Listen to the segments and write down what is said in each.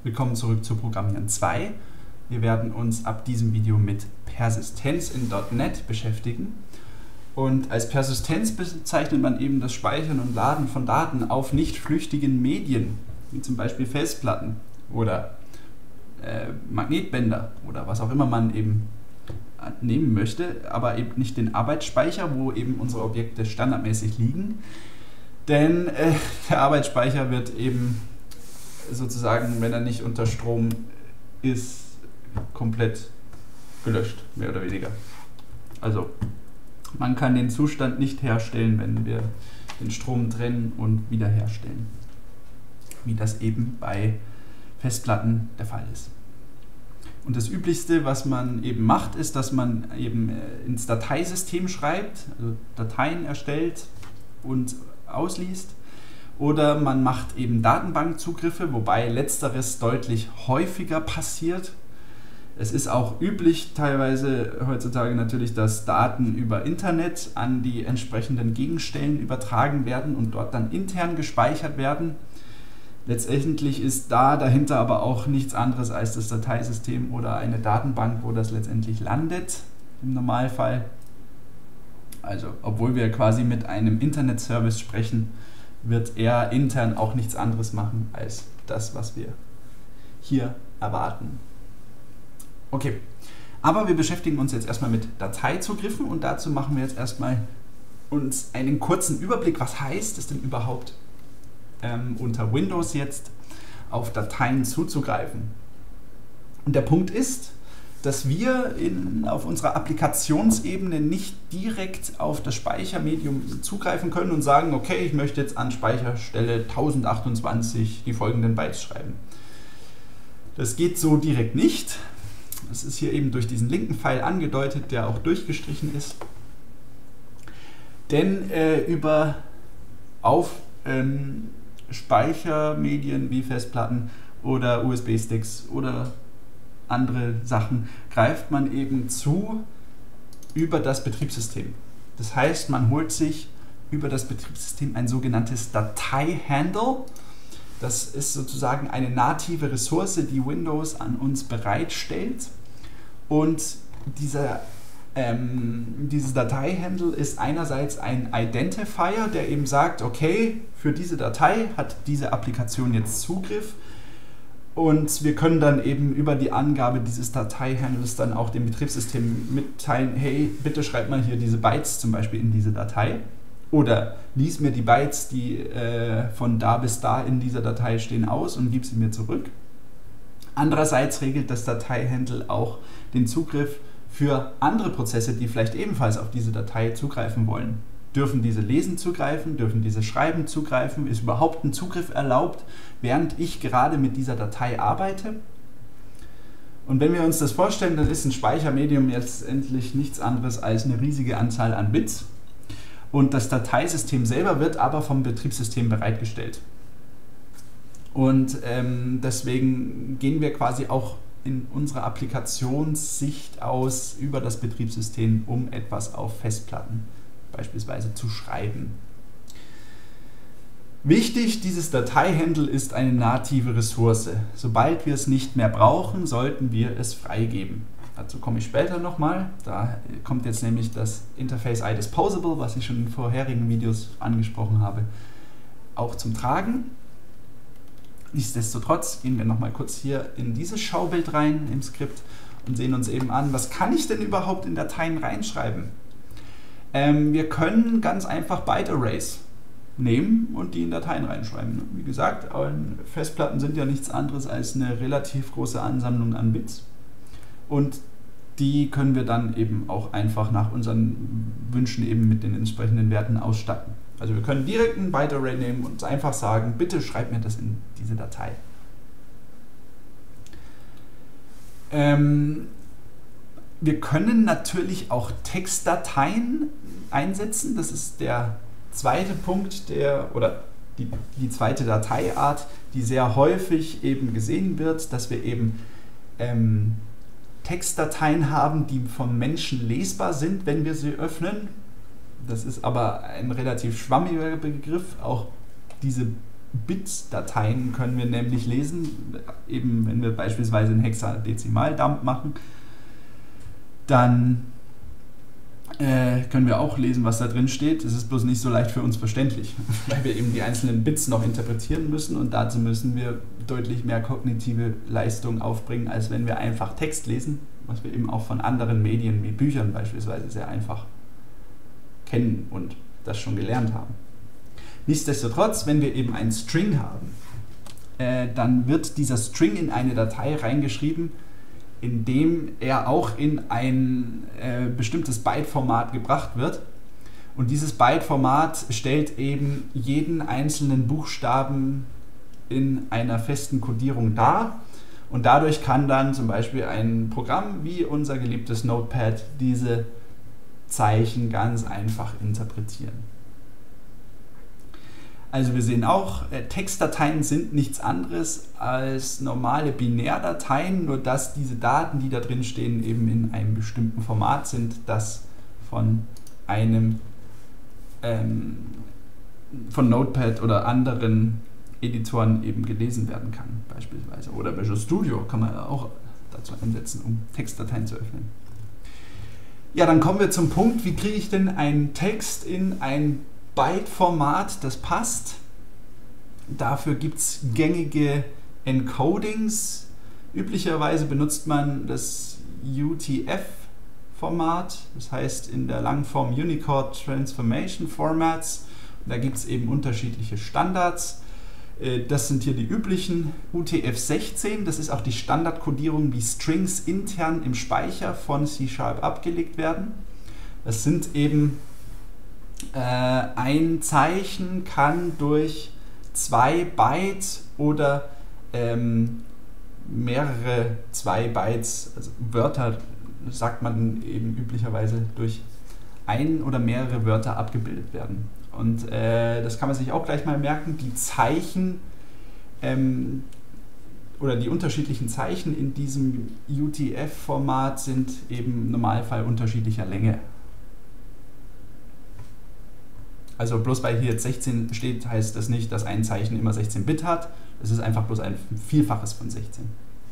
Willkommen zurück zu Programmieren 2. Wir werden uns ab diesem Video mit Persistenz in .NET beschäftigen. Und als Persistenz bezeichnet man eben das Speichern und Laden von Daten auf nicht flüchtigen Medien, wie zum Beispiel Festplatten oder Magnetbänder oder was auch immer man eben nehmen möchte, aber eben nicht den Arbeitsspeicher, wo eben unsere Objekte standardmäßig liegen. Denn der Arbeitsspeicher wird eben sozusagen, wenn er nicht unter Strom ist, komplett gelöscht, mehr oder weniger. Also man kann den Zustand nicht herstellen, wenn wir den Strom trennen und wiederherstellen, wie das eben bei Festplatten der Fall ist. Und das Üblichste, was man eben macht, ist, dass man eben ins Dateisystem schreibt, also Dateien erstellt und ausliest. Oder man macht eben Datenbankzugriffe, wobei letzteres deutlich häufiger passiert. Es ist auch üblich teilweise heutzutage natürlich, dass Daten über Internet an die entsprechenden Gegenstellen übertragen werden und dort dann intern gespeichert werden. Letztendlich ist dahinter aber auch nichts anderes als das Dateisystem oder eine Datenbank, wo das letztendlich landet im Normalfall. Also obwohl wir quasi mit einem Internet-Service sprechen, wird er intern auch nichts anderes machen als das, was wir hier erwarten. Okay, aber wir beschäftigen uns jetzt erstmal mit Dateizugriffen und dazu machen wir jetzt erstmal uns einen kurzen Überblick, was heißt es denn überhaupt unter Windows jetzt auf Dateien zuzugreifen. Und der Punkt ist, dass wir auf unserer Applikationsebene nicht direkt auf das Speichermedium zugreifen können und sagen, okay, ich möchte jetzt an Speicherstelle 1028 die folgenden Bytes schreiben. Das geht so direkt nicht. Das ist hier eben durch diesen linken Pfeil angedeutet, der auch durchgestrichen ist. Denn auf Speichermedien wie Festplatten oder USB-Sticks oder andere Sachen greift man eben zu über das Betriebssystem. Das heißt, man holt sich über das Betriebssystem ein sogenanntes Datei-Handle. Das ist sozusagen eine native Ressource, die Windows an uns bereitstellt. Und dieses Datei-Handle ist einerseits ein Identifier, der eben sagt, okay, für diese Datei hat diese Applikation jetzt Zugriff. Und wir können dann eben über die Angabe dieses Datei-Handles dann auch dem Betriebssystem mitteilen, hey, bitte schreib mal hier diese Bytes zum Beispiel in diese Datei. Oder lies mir die Bytes, die von da bis da in dieser Datei stehen, aus und gib sie mir zurück. Andererseits regelt das Datei-Handle auch den Zugriff für andere Prozesse, die vielleicht ebenfalls auf diese Datei zugreifen wollen. Dürfen diese lesen zugreifen? Dürfen diese schreiben zugreifen? Ist überhaupt ein Zugriff erlaubt, während ich gerade mit dieser Datei arbeite? Und wenn wir uns das vorstellen, dann ist ein Speichermedium letztendlich nichts anderes als eine riesige Anzahl an Bits. Und das Dateisystem selber wird aber vom Betriebssystem bereitgestellt. Und deswegen gehen wir quasi auch in unserer Applikationssicht aus über das Betriebssystem, um etwas auf Festplatten beispielsweise zu schreiben. Wichtig, dieses Datei-Handle ist eine native Ressource. Sobald wir es nicht mehr brauchen, sollten wir es freigeben. Dazu komme ich später nochmal. Da kommt jetzt nämlich das Interface iDisposable, was ich schon in vorherigen Videos angesprochen habe, auch zum Tragen. Nichtsdestotrotz gehen wir nochmal kurz hier in dieses Schaubild rein im Skript und sehen uns eben an, was kann ich denn überhaupt in Dateien reinschreiben? Wir können ganz einfach Byte-Arrays nehmen und die in Dateien reinschreiben. Wie gesagt, Festplatten sind ja nichts anderes als eine relativ große Ansammlung an Bits. Und die können wir dann eben auch einfach nach unseren Wünschen eben mit den entsprechenden Werten ausstatten. Also wir können direkt ein Byte-Array nehmen und einfach sagen, bitte schreib mir das in diese Datei. Wir können natürlich auch Textdateien einsetzen. Das ist der zweite Punkt, die zweite Dateiart, die sehr häufig eben gesehen wird, dass wir eben Textdateien haben, die vom Menschen lesbar sind, wenn wir sie öffnen. Das ist aber ein relativ schwammiger Begriff. Auch diese Bit-Dateien können wir nämlich lesen, eben wenn wir beispielsweise einen Hexadezimaldump machen, dann können wir auch lesen, was da drin steht. Es ist bloß nicht so leicht für uns verständlich, weil wir eben die einzelnen Bits noch interpretieren müssen und dazu müssen wir deutlich mehr kognitive Leistung aufbringen, als wenn wir einfach Text lesen, was wir eben auch von anderen Medien wie Büchern beispielsweise sehr einfach kennen und das schon gelernt haben. Nichtsdestotrotz, wenn wir eben einen String haben, dann wird dieser String in eine Datei reingeschrieben, in dem er auch in ein bestimmtes Byte-Format gebracht wird. Und dieses Byte-Format stellt eben jeden einzelnen Buchstaben in einer festen Codierung dar. Und dadurch kann dann zum Beispiel ein Programm wie unser geliebtes Notepad diese Zeichen ganz einfach interpretieren. Also wir sehen auch, Textdateien sind nichts anderes als normale Binärdateien, nur dass diese Daten, die da drin stehen, eben in einem bestimmten Format sind, das von einem von Notepad oder anderen Editoren eben gelesen werden kann, beispielsweise. Oder Visual Studio kann man ja auch dazu einsetzen, um Textdateien zu öffnen. Ja, dann kommen wir zum Punkt, wie kriege ich denn einen Text in ein Byte-Format, das passt. Dafür gibt es gängige Encodings. Üblicherweise benutzt man das UTF-Format, das heißt in der Langform Unicode Transformation Formats. Da gibt es eben unterschiedliche Standards. Das sind hier die üblichen. UTF-16, das ist auch die Standardkodierung, wie Strings intern im Speicher von C# abgelegt werden. Das sind eben ein Zeichen kann durch 2 Byte oder mehrere 2 Bytes, also Wörter sagt man eben üblicherweise, durch ein oder mehrere Wörter abgebildet werden. Und das kann man sich auch gleich mal merken, die Zeichen oder die unterschiedlichen Zeichen in diesem UTF-Format sind eben im Normalfall unterschiedlicher Länge. Also bloß weil hier jetzt 16 steht, heißt das nicht, dass ein Zeichen immer 16 Bit hat. Es ist einfach bloß ein Vielfaches von 16.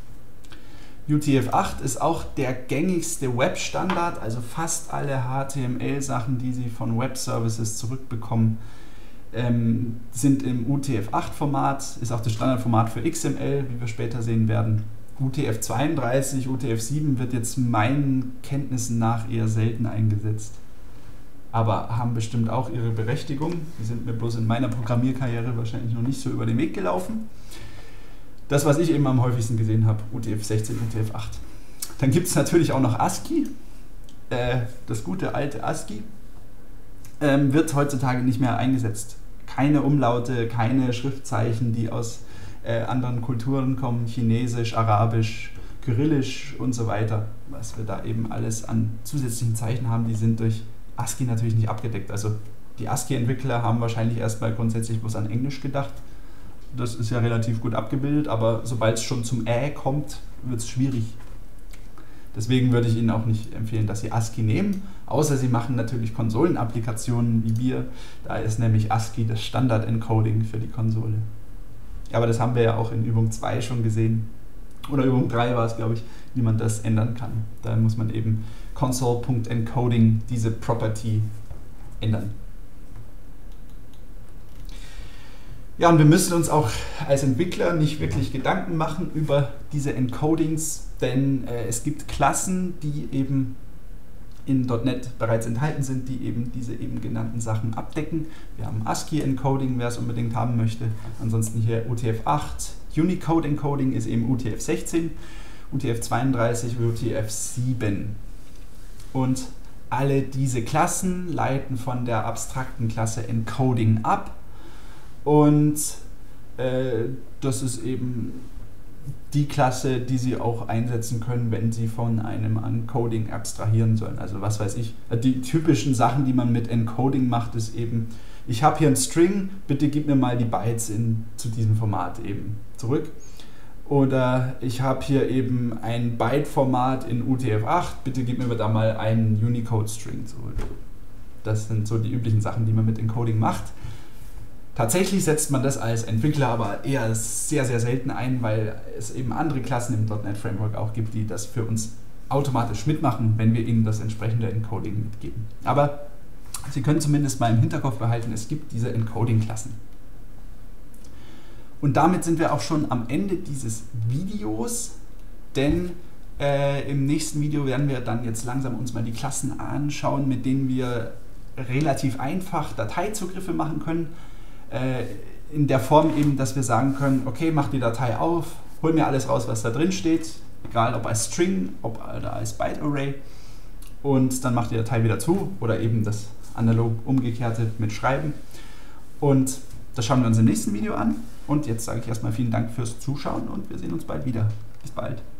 UTF-8 ist auch der gängigste Web-Standard, also fast alle HTML-Sachen, die Sie von Web-Services zurückbekommen, sind im UTF-8-Format, ist auch das Standardformat für XML, wie wir später sehen werden. UTF-32, UTF-7 wird jetzt meinen Kenntnissen nach eher selten eingesetzt, aber haben bestimmt auch ihre Berechtigung. Die sind mir bloß in meiner Programmierkarriere wahrscheinlich noch nicht so über den Weg gelaufen. Das, was ich eben am häufigsten gesehen habe, UTF-16, UTF-8. Dann gibt es natürlich auch noch ASCII, das gute alte ASCII, wird heutzutage nicht mehr eingesetzt. Keine Umlaute, keine Schriftzeichen, die aus anderen Kulturen kommen, Chinesisch, Arabisch, Kyrillisch und so weiter. Was wir da eben alles an zusätzlichen Zeichen haben, die sind durch ASCII natürlich nicht abgedeckt. Also die ASCII-Entwickler haben wahrscheinlich erstmal grundsätzlich bloß an Englisch gedacht. Das ist ja relativ gut abgebildet, aber sobald es schon zum kommt, wird es schwierig. Deswegen würde ich Ihnen auch nicht empfehlen, dass Sie ASCII nehmen, außer Sie machen natürlich Konsolenapplikationen wie wir. Da ist nämlich ASCII das Standard-Encoding für die Konsole. Aber das haben wir ja auch in Übung 2 schon gesehen. Oder Übung 3 war es, glaube ich, wie man das ändern kann. Da muss man eben console.encoding diese Property ändern. Ja, und wir müssen uns auch als Entwickler nicht wirklich Gedanken machen über diese Encodings, denn es gibt Klassen, die eben in .NET bereits enthalten sind, die eben diese eben genannten Sachen abdecken. Wir haben ASCII-Encoding, wer es unbedingt haben möchte. Ansonsten hier UTF-8. Unicode-Encoding ist eben UTF-16, UTF-32, UTF-7. Und alle diese Klassen leiten von der abstrakten Klasse Encoding ab. Und das ist eben die Klasse, die Sie auch einsetzen können, wenn Sie von einem Encoding abstrahieren sollen. Also was weiß ich, die typischen Sachen, die man mit Encoding macht, ist eben, ich habe hier einen String, bitte gib mir mal die Bytes zu diesem Format eben zurück. Oder ich habe hier eben ein Byte-Format in UTF-8, bitte gib mir da mal einen Unicode-String zurück. Das sind so die üblichen Sachen, die man mit Encoding macht. Tatsächlich setzt man das als Entwickler aber eher sehr, sehr selten ein, weil es eben andere Klassen im .NET Framework auch gibt, die das für uns automatisch mitmachen, wenn wir ihnen das entsprechende Encoding mitgeben. Aber Sie können zumindest mal im Hinterkopf behalten, es gibt diese Encoding-Klassen. Und damit sind wir auch schon am Ende dieses Videos, denn im nächsten Video werden wir dann jetzt langsam uns mal die Klassen anschauen, mit denen wir relativ einfach Dateizugriffe machen können. In der Form eben, dass wir sagen können, okay, mach die Datei auf, hol mir alles raus, was da drin steht, egal ob als String, ob als Byte Array, und dann mach die Datei wieder zu oder eben das analog umgekehrte mit Schreiben. Und das schauen wir uns im nächsten Video an. Und jetzt sage ich erstmal vielen Dank fürs Zuschauen und wir sehen uns bald wieder. Bis bald.